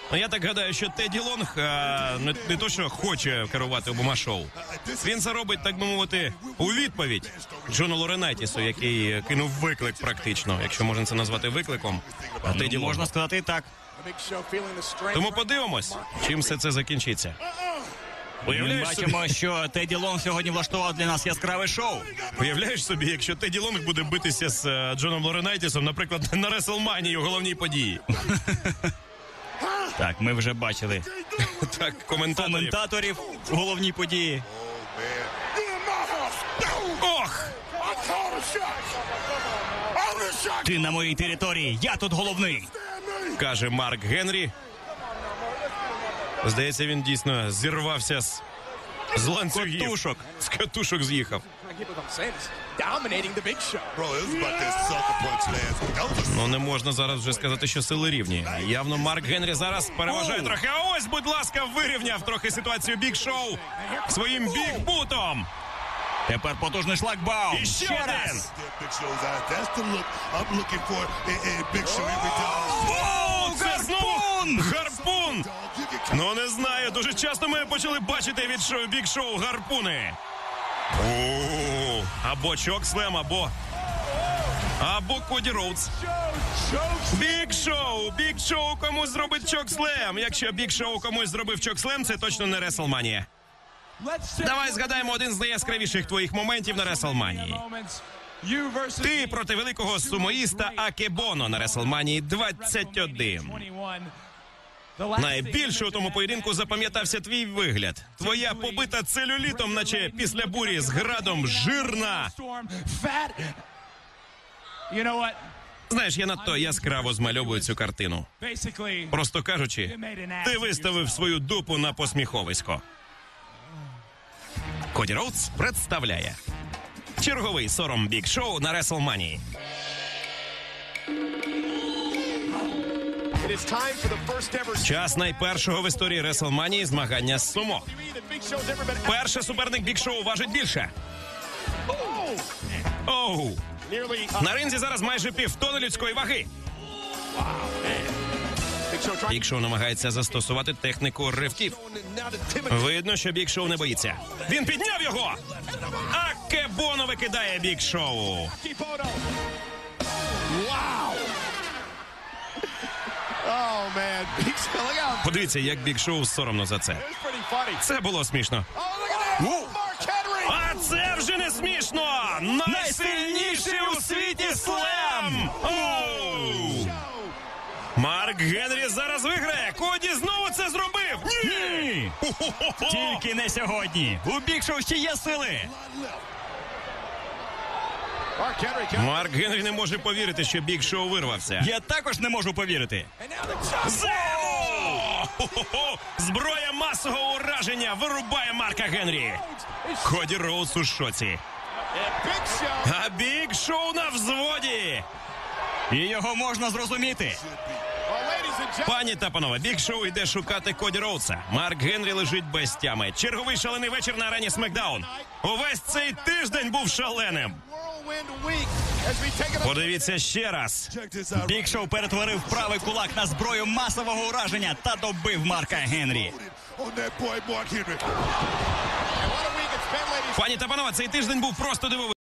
Я так гадаю, що Теді Лонг не то, що хоче керувати обома шоу. Він це робить, так би мовити, у відповідь Джону Лоренайтісу, який кинув виклик практично, якщо можна це назвати викликом. Теді Можна сказати і так. Тому подивимось, чим все це закінчиться. Ми бачимо, що Теді Лонг сьогодні влаштував для нас яскраве шоу. Уявляєш собі, якщо Теді Лонг буде битися з Джоном Лоренайтісом, наприклад, на Реслманії у головній події. Так, ми вже бачили Так, коментаторів у головній події. Ох! Ти на моїй території, я тут головний. Каже Марк Генрі. Здається, він дійсно зірвався з ланцюгів. Котушок. З катушок з'їхав. Ну, не можна зараз вже сказати, що сили рівні. Явно Марк Генрі зараз переважає трохи. А ось, будь ласка, вирівняв трохи ситуацію Біг Шоу своїм бігбутом. Тепер потужний шлагбаум. І ще один. Оу, це знову гарпун. Ну, не знаю, дуже часто ми почали бачити від Біг Шоу гарпуни. Або Чокслем, або Коді Роудс. Біг Шоу комусь зробить Чокслем. Якщо Біг Шоу комусь зробив Чокслем, це точно не Реслманія. Давай згадаємо один з найяскравіших твоїх моментів на Реслманії. Ти проти великого сумоїста Акебоно на Реслманії 21. Найбільше у тому поєдинку запам'ятався твій вигляд. Твоя побита целюлітом, наче після бурі з градом, жирна. Знаєш, я надто яскраво змальовую цю картину. Просто кажучи, ти виставив свою дупу на посміховисько. Коді Роудс представляє черговий сором Біг Шоу на Реслманії. Час найпершого в історії Реслманії змагання з сумо. Перший суперник Біг Шоу важить більше. Оу! На ринзі зараз майже півтони людської ваги. Біг Шоу намагається застосувати техніку ривків. Видно, що Біг Шоу не боїться. Він підняв його! Акебоно викидає Біг Шоу. Подивіться, як Біг Шоу соромно за це. Це було смішно. А це вже не смішно! Найсильніший у світі слем! Оу! Марк Генрі зараз виграє. Коді знову це зробив. Ні! Тільки не сьогодні. У Біг Шоу ще є сили. Марк Генрі не може повірити, що Біг Шоу вирвався. Я також не можу повірити. Зброя масового ураження вирубає Марка Генрі. Коді Роудс у шоці. А Біг Шоу на взводі. І його можна зрозуміти. Пані та панове, Біг Шоу йде шукати Коді Роудса. Марк Генрі лежить без тями. Черговий шалений вечір на арені Смекдаун. Увесь цей тиждень був шаленим. Подивіться ще раз. Біг Шоу перетворив правий кулак на зброю масового ураження та добив Марка Генрі. Пані та панове, цей тиждень був просто дивовижний.